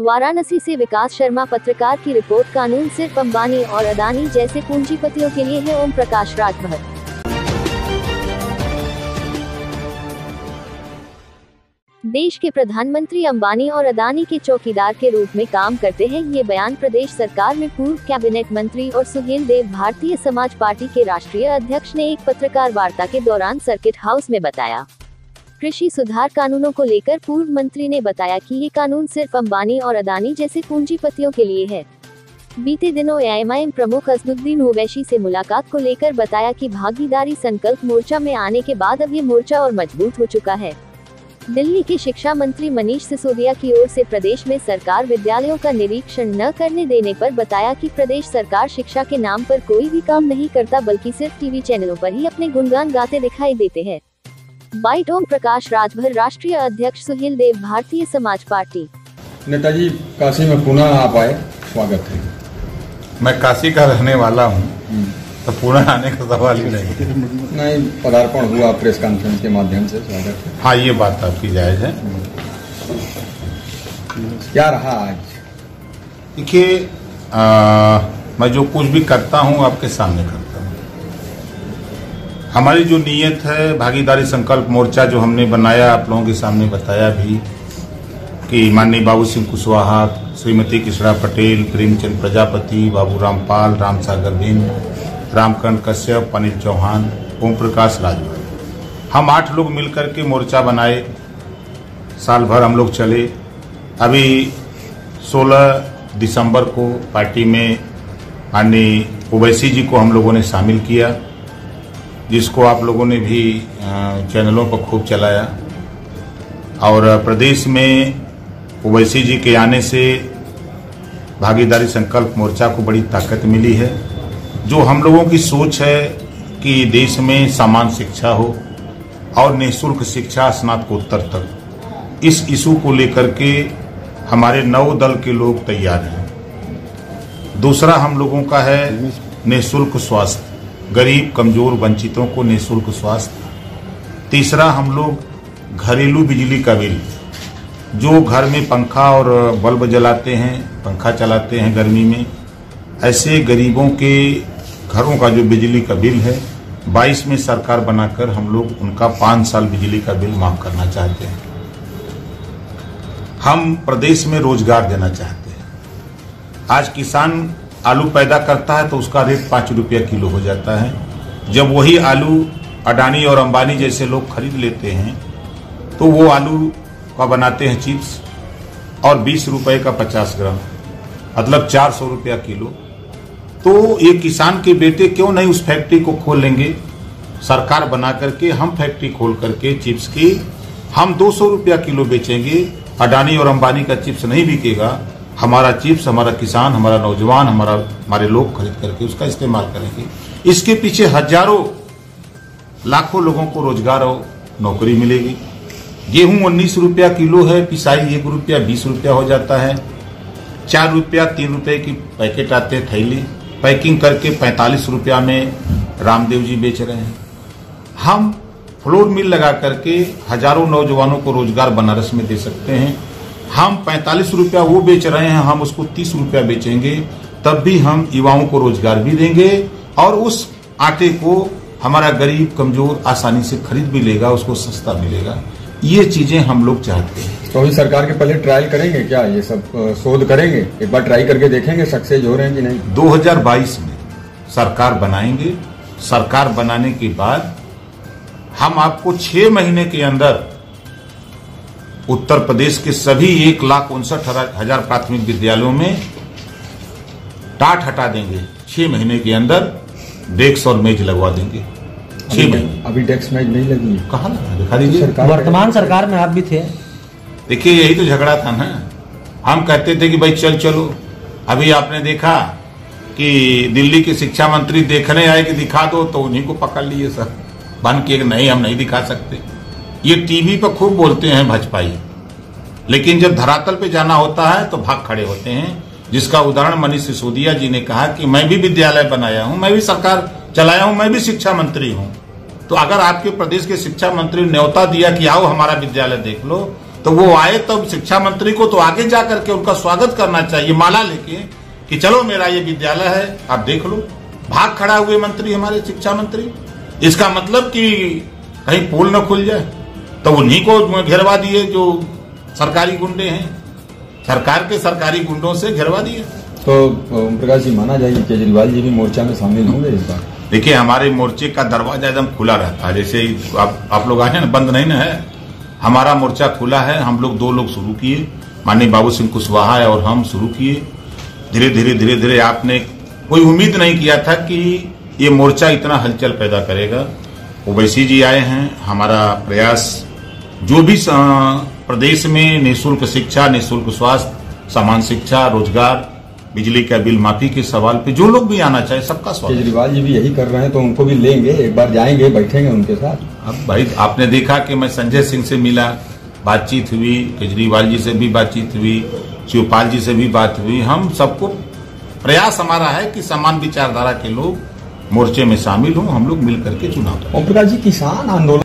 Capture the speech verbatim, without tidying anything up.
वाराणसी से विकास शर्मा पत्रकार की रिपोर्ट। कानून सिर्फ अंबानी और अदानी जैसे पूंजीपतियों के लिए है। ओम प्रकाश राजभर। देश के प्रधानमंत्री अंबानी और अदानी के चौकीदार के रूप में काम करते हैं। ये बयान प्रदेश सरकार में पूर्व कैबिनेट मंत्री और सुहेल देव भारतीय समाज पार्टी के राष्ट्रीय अध्यक्ष ने एक पत्रकार वार्ता के दौरान सर्किट हाउस में बताया। कृषि सुधार कानूनों को लेकर पूर्व मंत्री ने बताया कि ये कानून सिर्फ अंबानी और अदानी जैसे पूंजीपतियों के लिए है। बीते दिनों एएमआईएम प्रमुख असदुद्दीन ओवैसी से मुलाकात को लेकर बताया कि भागीदारी संकल्प मोर्चा में आने के बाद अब ये मोर्चा और मजबूत हो चुका है। दिल्ली के शिक्षा मंत्री मनीष सिसोदिया की ओर से प्रदेश में सरकार विद्यालयों का निरीक्षण न करने देने पर बताया कि प्रदेश सरकार शिक्षा के नाम पर कोई भी काम नहीं करता, बल्कि सिर्फ टीवी चैनलों पर ही अपने गुणगान गाते दिखाई देते हैं। बाइट। ओम प्रकाश राजभर, राष्ट्रीय अध्यक्ष सुहेल देव भारतीय समाज पार्टी। नेताजी, काशी में पुनः आप आए, स्वागत है। मैं काशी का रहने वाला हूँ, तो पुनः आने का सवाल ही नहीं। नहीं, पदार्पण हुआ प्रेस कॉन्फ्रेंस के माध्यम से, स्वागत है। हाँ, ये बात आपकी जायज है। क्या रहा आज? देखिए, मैं जो कुछ भी करता हूँ आपके सामने करता हूँ। हमारी जो नीयत है, भागीदारी संकल्प मोर्चा जो हमने बनाया, आप लोगों के सामने बताया भी कि माननीय बाबू सिंह कुशवाहा, श्रीमती कृष्णा पटेल, प्रेमचंद प्रजापति, बाबू रामपाल, राम सागर बिंद, रामकंठ कश्यप, अनिल चौहान, ओम प्रकाश राजभर, हम आठ लोग मिलकर के मोर्चा बनाए। साल भर हम लोग चले। अभी सोलह दिसंबर को पार्टी में माननीय ओवैसी जी को हम लोगों ने शामिल किया, जिसको आप लोगों ने भी चैनलों पर खूब चलाया। और प्रदेश में ओवैसी जी के आने से भागीदारी संकल्प मोर्चा को बड़ी ताकत मिली है। जो हम लोगों की सोच है कि देश में समान शिक्षा हो और निःशुल्क शिक्षा स्नातकोत्तर तक, इस इशू को लेकर के हमारे नौ दल के लोग तैयार हैं। दूसरा हम लोगों का है निःशुल्क स्वास्थ्य, गरीब कमजोर वंचितों को निःशुल्क स्वास्थ्य। तीसरा हम लोग घरेलू बिजली का बिल, जो घर में पंखा और बल्ब जलाते हैं, पंखा चलाते हैं गर्मी में, ऐसे गरीबों के घरों का जो बिजली का बिल है, बाईस में सरकार बनाकर हम लोग उनका पांच साल बिजली का बिल माफ करना चाहते हैं। हम प्रदेश में रोजगार देना चाहते हैं। आज किसान आलू पैदा करता है तो उसका रेट पांच रुपया किलो हो जाता है। जब वही आलू अडानी और अंबानी जैसे लोग खरीद लेते हैं तो वो आलू का बनाते हैं चिप्स, और बीस रुपए का पचास ग्राम, मतलब चार सौ रुपया किलो। तो ये किसान के बेटे क्यों नहीं उस फैक्ट्री को खोल लेंगे? सरकार बना करके हम फैक्ट्री खोल करके चिप्स की हम दो सौ रुपया किलो बेचेंगे। अडानी और अंबानी का चिप्स नहीं बिकेगा, हमारा चिप्स हमारा किसान, हमारा नौजवान, हमारा हमारे लोग खरीद करके उसका इस्तेमाल करेंगे। इसके पीछे हजारों लाखों लोगों को रोजगार और नौकरी मिलेगी। गेहूं उन्नीस रुपया किलो है, पिसाई एक रुपया बीस रुपया हो जाता है। चार रुपया तीन रुपए की पैकेट आते हैं थैली, पैकिंग करके पैंतालीस रुपया में रामदेव जी बेच रहे हैं। हम फ्लोर मिल लगा करके हजारों नौजवानों को रोजगार बनारस में दे सकते हैं। हम पैंतालीस रुपया वो बेच रहे हैं, हम उसको तीस रुपया बेचेंगे, तब भी हम युवाओं को रोजगार भी देंगे और उस आटे को हमारा गरीब कमजोर आसानी से खरीद भी लेगा, उसको सस्ता मिलेगा। ये चीजें हम लोग चाहते हैं। तो अभी सरकार के पहले ट्रायल करेंगे क्या? ये सब शोध करेंगे, एक बार ट्राई करके देखेंगे सक्सेस हो रहे हैं कि नहीं। दो हज़ार बाईस में सरकार बनाएंगे। सरकार बनाने के बाद हम आपको छह महीने के अंदर उत्तर प्रदेश के सभी एक लाख उनसठ हजार प्राथमिक विद्यालयों में टाट हटा देंगे। छह महीने के अंदर डेस्क और मेज लगवा देंगे। छह महीने अभी डेस्क मेज नहीं लगी, कहाँ लगा? दिखा दीजिए। वर्तमान सरकार में आप भी थे। देखिए, यही तो झगड़ा था ना। हम कहते थे कि भाई चल चलो। अभी आपने देखा कि दिल्ली के शिक्षा मंत्री देखने आए कि दिखा दो, तो उन्हीं को पकड़ लिए सर बन के, नहीं हम नहीं दिखा सकते। ये टीवी पर खूब बोलते हैं भजपाई, लेकिन जब धरातल पे जाना होता है तो भाग खड़े होते हैं। जिसका उदाहरण मनीष सिसोदिया जी ने कहा कि मैं भी विद्यालय बनाया हूं, मैं भी सरकार चलाया हूं, मैं भी शिक्षा मंत्री हूं। तो अगर आपके प्रदेश के शिक्षा मंत्री ने न्योता दिया कि आओ हमारा विद्यालय देख लो, तो वो आए तब शिक्षा मंत्री को तो आगे जा करके उनका स्वागत करना चाहिए माला लेके कि चलो मेरा ये विद्यालय है, आप देख लो। भाग खड़ा हुए मंत्री हमारे शिक्षा मंत्री, इसका मतलब कि कहीं पोल न खुल जाए, तो उन्हीं को घेरवा दिए जो सरकारी गुंडे हैं, सरकार के सरकारी गुंडों से घेरवा दिए। तो ओम प्रकाश जी, माना जाए केजरीवाल जी भी मोर्चा में शामिल होंगे इस बार? देखिए, हमारे मोर्चे का दरवाजा एकदम खुला रहता है, जैसे आप, आप लोग आए ना, बंद नहीं ना है, हमारा मोर्चा खुला है। हम लोग दो लोग शुरू किए, माननीय बाबू सिंह कुशवाहा और हम शुरू किए। धीरे धीरे धीरे धीरे आपने कोई उम्मीद नहीं किया था कि ये मोर्चा इतना हलचल पैदा करेगा। ओवैसी जी आए हैं, हमारा प्रयास जो भी प्रदेश में निःशुल्क शिक्षा, निःशुल्क स्वास्थ्य, समान शिक्षा, रोजगार, बिजली का बिल माफी के सवाल पे जो लोग भी आना चाहे सबका स्वागत। केजरीवाल जी भी यही कर रहे हैं तो उनको भी लेंगे, एक बार जाएंगे, बैठेंगे उनके साथ। अब भाई आपने देखा कि मैं संजय सिंह से मिला, बातचीत हुई, केजरीवाल जी से भी बातचीत हुई, शिवपाल जी से भी बात हुई। हम सबको प्रयास हमारा है कि समान विचारधारा के लोग मोर्चे में शामिल हों, हम लोग मिलकर के चुनाव करें। ओम प्रकाश जी, किसान आंदोलन